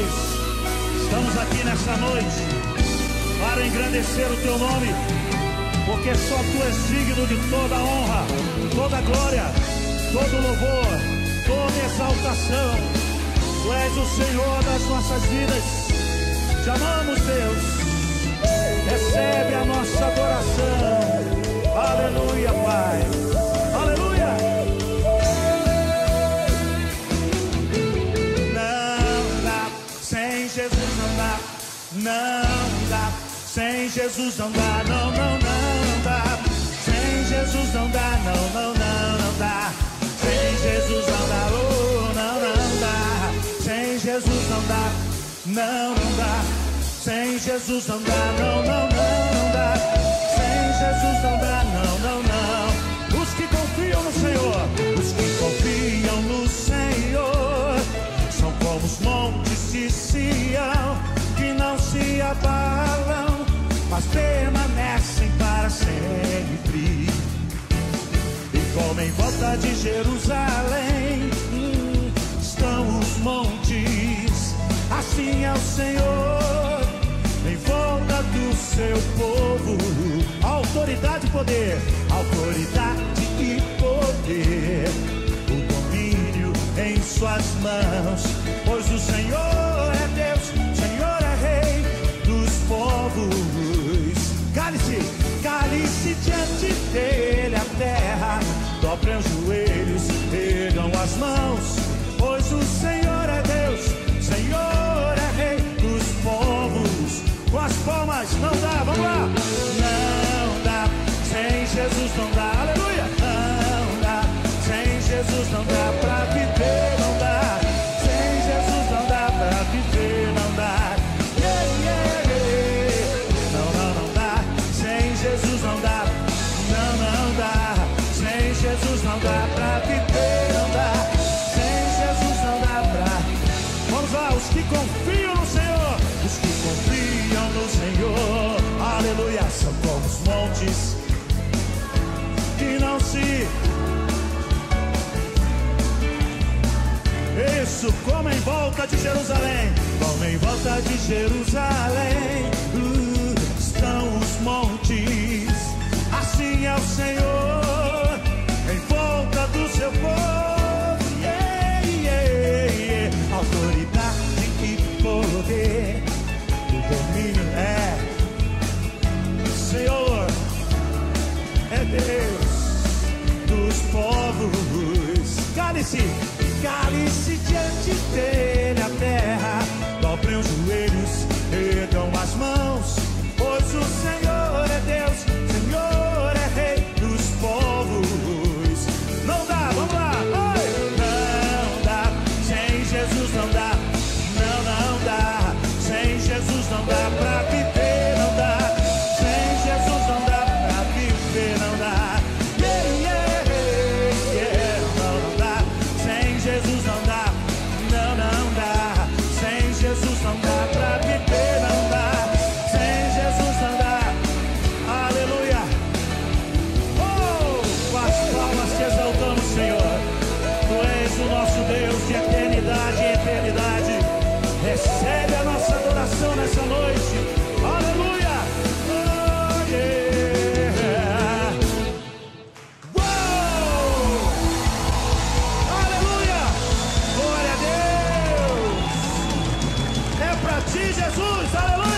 Jesus, estamos aqui nessa noite para engrandecer o teu nome, porque só tu és digno de toda honra, toda glória, todo louvor, toda exaltação. Tu és o Senhor das nossas vidas. Te amamos, Deus. Recebe a nossa adoração. Aleluia, Pai. Aleluia. Não dá, sem Jesus não dá. Não dá, sem Jesus não dá. Não, não, não dá. Sem Jesus não dá. Não, não, não, não dá. Sem Jesus não dá. Oh, não, não dá. Sem Jesus não dá. Não, não dá. Sem Jesus não dá. Não, não, não, não dá. Sem Jesus não dá. Não, não, não. Os que confiam no Senhor, os que confiam no Senhor, são como os montes de Sião, que não se abalam, mas permanecem para sempre. E como em volta de Jerusalém estão os montes, assim é o Senhor em volta do seu povo. Autoridade e poder, autoridade e poder, o domínio em suas mãos, pois o Senhor é Deus, o Senhor é Rei dos povos. Cale-se, cale-se diante dele a terra, dobrem os joelhos, ergam as mãos, pois o Senhor é Deus, o Senhor é Rei dos povos. Com as palmas, não dá, vamos lá. Não dá, sem Jesus não dá, aleluia. Não dá, sem Jesus não dá pra viver, não dá. Sem Jesus não dá pra viver, não dá. Yeah, yeah, yeah. Não, não, não dá, sem Jesus não dá. Não, não dá, sem Jesus não dá pra viver, não dá. Sem Jesus não dá pra... Vamos lá, os que confiam no Senhor, os que confiam no Senhor, aleluia, são como os montes que não se... Isso, como em volta de Jerusalém, como em volta de Jerusalém estão os montes, assim é o Senhor em volta do seu povo. Yeah, yeah, yeah. Autoridade e poder, o domínio é Senhor, é Deus dos povos. Cale-se, cale-se diante dele a terra, dobrem os joelhos, ergam as mãos, pois o Senhor é Deus, o Senhor é Rei dos povos. Não dá, vamos lá. Oi! Não dá, sem Jesus não dá. Não, não dá, sem Jesus não dá pra viver, não dá. Sem Jesus não dá pra viver, não dá. Yeah, yeah, yeah. Não, não dá, sem Jesus não dá. Não, não dá, sem Jesus não dá pra viver, não dá. Sem Jesus não dá. Aleluia. Oh, com as palmas te exaltamos, Senhor. Tu és o nosso Deus de eternidade em eternidade. Recebe a nossa adoração nessa noite. Aleluia. Oh, yeah. Uou! Aleluia. Glória a Deus. É pra ti, Jesus. Aleluia.